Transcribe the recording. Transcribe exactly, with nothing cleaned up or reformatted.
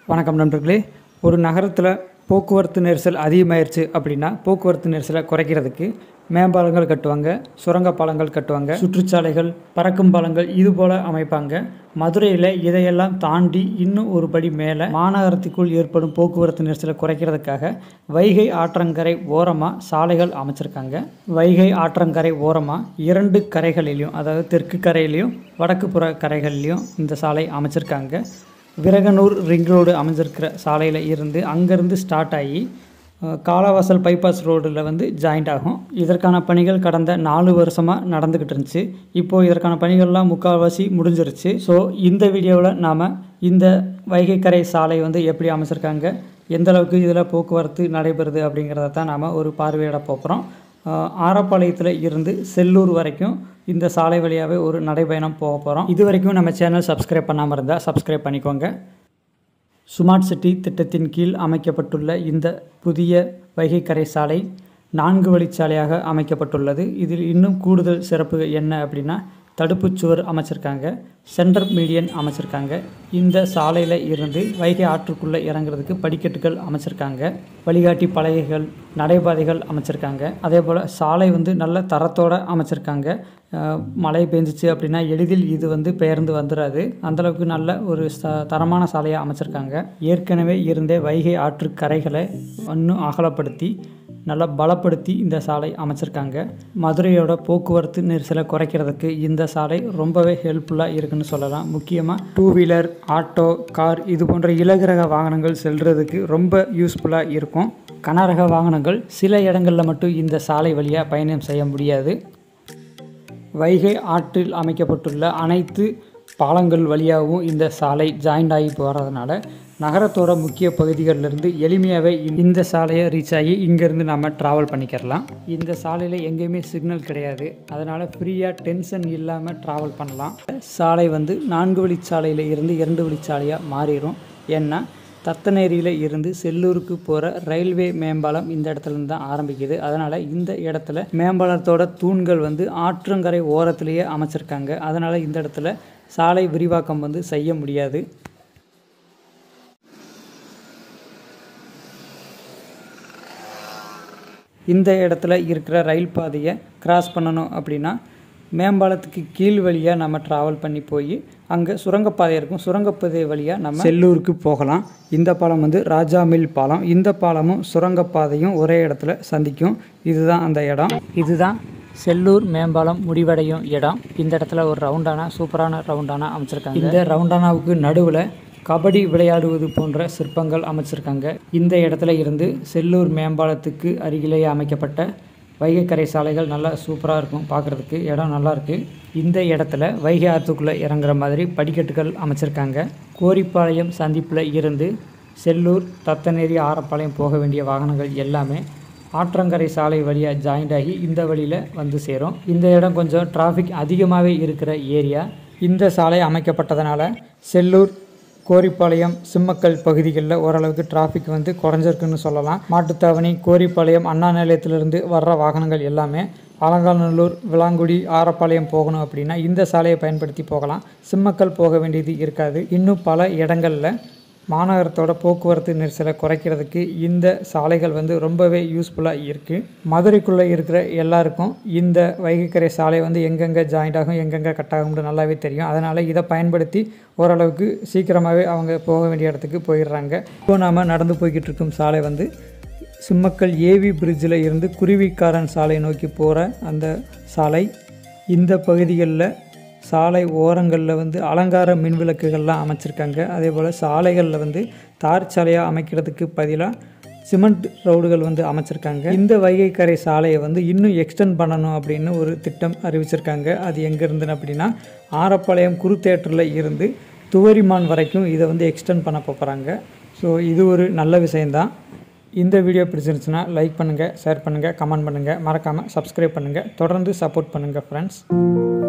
வணக்கம் நண்பர்களே. ஒரு நகரத்தில் போக்குவரத்து நெரிசல் அதிகமாயிருச்சு அப்படின்னா போக்குவரத்து நெரிசலை குறைக்கிறதுக்கு மேம்பாலங்கள் கட்டுவாங்க, சுரங்கப்பாலங்கள் கட்டுவாங்க, சுற்றுச்சாலைகள், பறக்கும் பாலங்கள் இது போல் அமைப்பாங்க. மதுரையில் இதையெல்லாம் தாண்டி இன்னும் ஒரு படி மேலே மாநகரத்துக்குள் ஏற்படும் போக்குவரத்து நெரிசலை குறைக்கிறதுக்காக வைகை ஆற்றங்கரை ஓரமாக சாலைகள் அமைச்சிருக்காங்க. வைகை ஆற்றங்கரை ஓரமாக இரண்டு கரைகளிலையும், அதாவது தெற்கு கரையிலையும் வடக்கு புற கரைகள்லையும் இந்த சாலை அமைச்சிருக்காங்க. விரகனூர் ரிங் ரோடு அமைஞ்சிருக்கிற சாலையில் இருந்து அங்கேருந்து ஸ்டார்ட் ஆகி காலவாசல் பைபாஸ் ரோடில் வந்து ஜாயிண்ட் ஆகும். இதற்கான பணிகள் கடந்த நாலு வருஷமாக நடந்துக்கிட்டு இருந்துச்சு. இப்போது இதற்கான பணிகள்லாம் முக்கால்வாசி முடிஞ்சிருச்சு. ஸோ இந்த வீடியோவில் நாம் இந்த வைகைக்கரை சாலை வந்து எப்படி அமைச்சிருக்காங்க, எந்த அளவுக்கு இதில் போக்குவரத்து நடைபெறுது அப்படிங்கிறத தான் நாம் ஒரு பார்வையிட போகிறோம். ஆரப்பாளையத்தில் இருந்து செல்லூர் வரைக்கும் இந்த சாலை வழியாகவே ஒரு நடைபயணம் போக போகிறோம். இது வரைக்கும் நம்ம சேனல் சப்ஸ்கிரைப் பண்ணாமல் இருந்தால் சப்ஸ்கிரைப் பண்ணிக்கோங்க. ஸ்மார்ட் சிட்டி திட்டத்தின் கீழ் அமைக்கப்பட்டுள்ள இந்த புதிய வைகைக்கரை சாலை நான்கு வழிச்சாலையாக அமைக்கப்பட்டுள்ளது. இதில் இன்னும் கூடுதல் சிறப்பு என்ன அப்படின்னா, தடுப்புச் சுவர் அமைச்சிருக்காங்க, சென்டர் மீடியன் அமைச்சிருக்காங்க. இந்த சாலையில் இருந்து வைகை ஆற்றுக்குள்ளே இறங்குறதுக்கு படிக்கட்டுகள் அமைச்சிருக்காங்க, வழிகாட்டி பலகைகள், நடைபாதைகள் அமைச்சிருக்காங்க. அதே போல் சாலை வந்து நல்ல தரத்தோடு அமைச்சிருக்காங்க. மழை பெஞ்சிச்சு அப்படின்னா எளிதில் இது வந்து பெயர்ந்து வந்துடாது, அந்தளவுக்கு நல்ல ஒரு ச தரமான சாலையாக அமைச்சிருக்காங்க. ஏற்கனவே இருந்த வைகை ஆற்று கரைகளை இன்னும் அகலப்படுத்தி நல்லா பலப்படுத்தி இந்த சாலை அமைச்சிருக்காங்க. மதுரையோட போக்குவரத்து நெரிசலை குறைக்கிறதுக்கு இந்த சாலை ரொம்பவே ஹெல்ப்ஃபுல்லாக இருக்குன்னு சொல்லலாம். முக்கியமாக டூ வீலர், ஆட்டோ, கார் இது போன்ற இலகுரக வாகனங்கள் செல்றதுக்கு ரொம்ப யூஸ்ஃபுல்லாக இருக்கும். கனரக வாகனங்கள் சில இடங்களில் மட்டும் இந்த சாலை வழியாக பயணம் செய்ய முடியாது. வைகை ஆற்றில் அமைக்கப்பட்டுள்ள அனைத்து பாலங்கள் வழியாகவும் இந்த சாலை ஜாயிண்ட் ஆகி போகிறதுனால நகரத்தோட முக்கிய பகுதிகளிலிருந்து எளிமையாகவே இந்த சாலையை ரீச் ஆகி இங்கேருந்து நம்ம ட்ராவல் பண்ணிக்கிறலாம். இந்த சாலையில் எங்கேயுமே சிக்னல் கிடையாது, அதனால் ஃப்ரீயாக டென்ஷன் இல்லாமல் ட்ராவல் பண்ணலாம். சாலை வந்து நான்கு வழிச்சாலையில் இருந்து இரண்டு வழிச்சாலையாக மாறிடும். ஏன்னா தத்தநேரியில் இருந்து செல்லூருக்கு போகிற ரயில்வே மேம்பாலம் இந்த இடத்துலேருந்து தான் ஆரம்பிக்குது. அதனால் இந்த இடத்துல மேம்பாலத்தோட தூண்கள் வந்து ஆற்றங்கரை ஓரத்திலேயே அமைச்சிருக்காங்க. அதனால் இந்த இடத்துல சாலை விரிவாக்கம் வந்து செய்ய முடியாது. இந்த இடத்துல இருக்கிற ரயில் பாதையை கிராஸ் பண்ணணும் அப்படின்னா மேம்பாலத்துக்கு கீழ் வழியாக நம்ம ட்ராவல் பண்ணி போய் அங்கே சுரங்கப்பாதை இருக்கும், சுரங்கப்பாதை வழியாக நம்ம செல்லூருக்கு போகலாம். இந்த பாலம் வந்து ராஜா மில் பாலம். இந்த பாலமும் சுரங்கப்பாதையும் ஒரே இடத்துல சந்திக்கும். இதுதான் அந்த இடம். இதுதான் செல்லூர் மேம்பாலம் முடிவடையும் இடம். இந்த இடத்துல ஒரு ரவுண்டானா, சூப்பரான ரவுண்டானா அமைச்சிருக்காங்க. இந்த ரவுண்டானாவுக்கு நடுவில் கபடி விளையாடுவது போன்ற சிற்பங்கள் அமைச்சிருக்காங்க. இந்த இடத்துல இருந்து செல்லூர் மேம்பாலத்துக்கு அருகிலேயே அமைக்கப்பட்ட வைகைக்கரை சாலைகள் நல்லா சூப்பராக இருக்கும். பார்க்குறதுக்கு இடம் நல்லாயிருக்கு. இந்த இடத்துல வைகை ஆற்றுக்குள்ளே இறங்குற மாதிரி படிக்கட்டுகள் அமைச்சிருக்காங்க. கோரிப்பாளையம் சந்திப்பில் இருந்து செல்லூர், தத்தநேரி, ஆரப்பாளையம் போக வேண்டிய வாகனங்கள் எல்லாமே ஆற்றங்கரை சாலை வழியாக ஜாயிண்ட் ஆகி இந்த வழியில் வந்து சேரும். இந்த இடம் கொஞ்சம் டிராஃபிக் அதிகமாகவே இருக்கிற ஏரியா. இந்த சாலை அமைக்கப்பட்டதுனால செல்லூர், கோரிப்பாளையம், சிம்மக்கல் பகுதிகளில் ஓரளவுக்கு டிராஃபிக் வந்து குறைஞ்சிருக்குன்னு சொல்லலாம். மாட்டுத்தாவணி, கோரிப்பாளையம், அண்ணா நிலையத்திலிருந்து வர்ற வாகனங்கள் எல்லாமே அலங்காநல்லூர், விளாங்குடி, ஆரப்பாளையம் போகணும் அப்படின்னா இந்த சாலையை பயன்படுத்தி போகலாம். சிம்மக்கல் போக வேண்டியது இருக்காது. இன்னும் பல இடங்களில் மாநகரத்தோட போக்குவரத்து நெரிசலை குறைக்கிறதுக்கு இந்த சாலைகள் வந்து ரொம்பவே யூஸ்ஃபுல்லாக இருக்குது. மதுரைக்குள்ளே இருக்கிற எல்லாருக்கும் இந்த வைகைக்கரை சாலை வந்து எங்கெங்கே ஜாயிண்ட் ஆகும், எங்கெங்கே கட் ஆகும்னு நல்லாவே தெரியும். அதனால் இதை பயன்படுத்தி ஓரளவுக்கு சீக்கிரமாகவே அவங்க போக வேண்டிய இடத்துக்கு போயிடுறாங்க. இப்போ நாம் நடந்து போய்கிட்டு இருக்கும் சாலை வந்து சிம்மக்கல் ஏவி பிரிட்ஜில் இருந்து குருவிக்காரன் சாலை நோக்கி போகிற அந்த சாலை. இந்த பகுதிகளில் சாலை ஓரங்களில் வந்து அலங்கார மின்விளக்குகள்லாம் அமைச்சிருக்காங்க. அதே போல் சாலைகளில் வந்து தார் சாலையாக அமைக்கிறதுக்கு பதிலாக சிமெண்ட் ரோடுகள் வந்து அமைச்சிருக்காங்க. இந்த வைகைக்கரை சாலையை வந்து இன்னும் எக்ஸ்டெண்ட் பண்ணணும் அப்படின்னு ஒரு திட்டம் அறிவிச்சிருக்காங்க. அது எங்கே இருந்துன்னு அப்படின்னா ஆரப்பாளையம் குருத்தேட்டரில் இருந்து துவரிமான் வரைக்கும் இதை வந்து எக்ஸ்டெண்ட் பண்ண போகிறாங்க. ஸோ இது ஒரு நல்ல விஷயந்தான். இந்த வீடியோ பிடிச்சிருந்துச்சுன்னா லைக் பண்ணுங்கள், ஷேர் பண்ணுங்கள், கமெண்ட் பண்ணுங்கள், மறக்காமல் சப்ஸ்கிரைப் பண்ணுங்கள். தொடர்ந்து சப்போர்ட் பண்ணுங்கள் ஃப்ரெண்ட்ஸ்.